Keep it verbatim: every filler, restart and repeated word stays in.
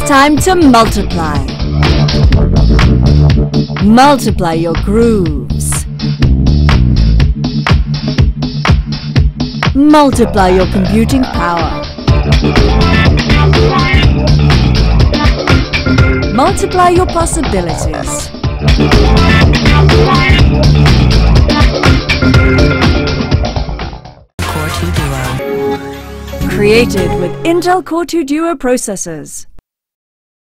Time to multiply. Multiply your grooves. Multiply your computing power. Multiply your possibilities. Core two Duo. Created with Intel Core two Duo processors.